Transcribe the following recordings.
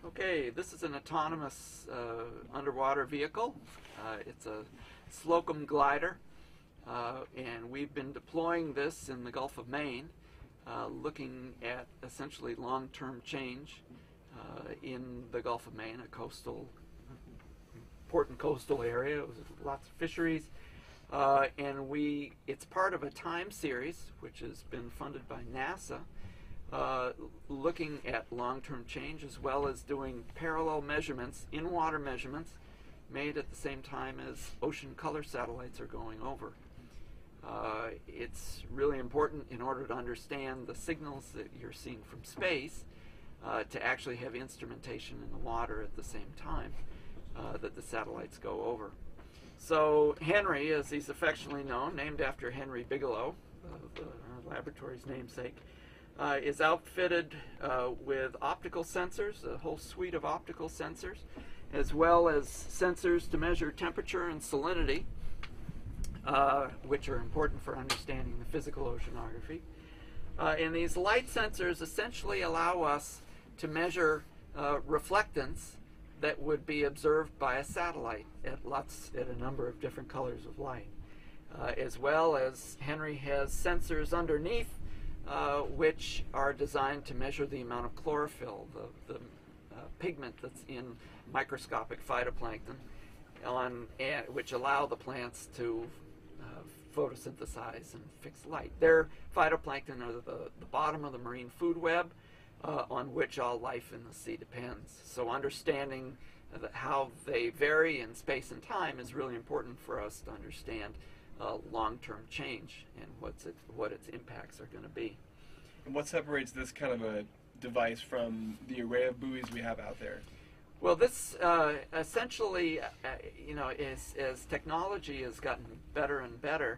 Okay, this is an autonomous underwater vehicle. It's a Slocum glider, and we've been deploying this in the Gulf of Maine, looking at essentially long-term change in the Gulf of Maine, a important coastal area with lots of fisheries. It's part of a time series which has been funded by NASA, looking at long-term change as well as doing parallel measurements, in-water measurements, made at the same time as ocean color satellites are going over. It's really important in order to understand the signals that you're seeing from space to actually have instrumentation in the water at the same time that the satellites go over. So Henry, as he's affectionately known, named after Henry Bigelow, our laboratory's namesake, is outfitted with optical sensors, a whole suite of optical sensors, as well as sensors to measure temperature and salinity, which are important for understanding the physical oceanography. And these light sensors essentially allow us to measure reflectance that would be observed by a satellite at a number of different colors of light. As well as Henry has sensors underneath which are designed to measure the amount of chlorophyll, the pigment that's in microscopic phytoplankton, which allow the plants to photosynthesize and fix light. Their phytoplankton are the bottom of the marine food web on which all life in the sea depends. So understanding how they vary in space and time is really important for us to understand long-term change and what its impacts are going to be. And what separates this kind of a device from the array of buoys we have out there? Well, this essentially, as technology has gotten better and better,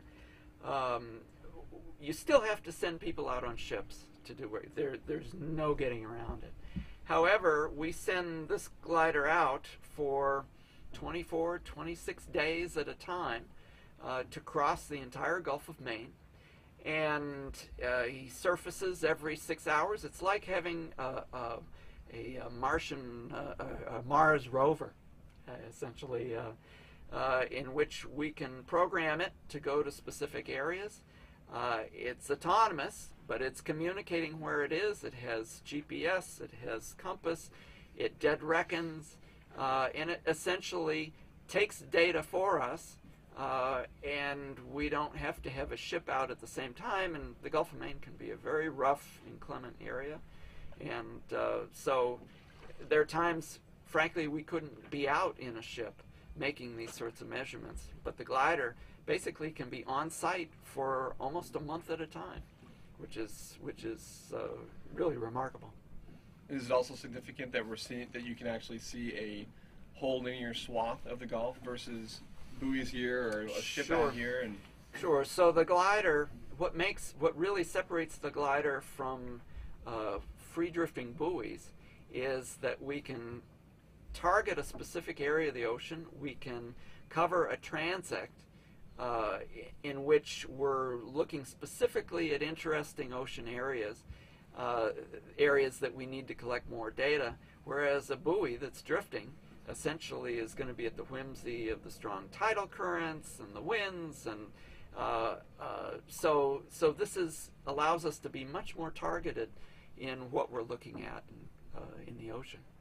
you still have to send people out on ships to do work. There's no getting around it. However, we send this glider out for 24, 26 days at a time to cross the entire Gulf of Maine, and he surfaces every 6 hours. It's like having a Martian, a Mars rover, essentially, in which we can program it to go to specific areas. It's autonomous, but it's communicating where it is. It has GPS, it has compass, it dead reckons, and it essentially takes data for us, and we don't have to have a ship out at the same time, and the Gulf of Maine can be a very rough, inclement area. And so there are times, frankly, we couldn't be out in a ship making these sorts of measurements, but the glider basically can be on site for almost a month at a time, which is really remarkable. Is it also significant that that you can actually see a whole linear swath of the Gulf versus buoys here or a ship out here? And sure. So the glider, what really separates the glider from free drifting buoys is that we can target a specific area of the ocean. We can cover a transect in which we're looking specifically at interesting ocean areas, areas that we need to collect more data, whereas a buoy that's drifting essentially is going to be at the whimsy of the strong tidal currents and the winds, and so this allows us to be much more targeted in what we're looking at in the ocean.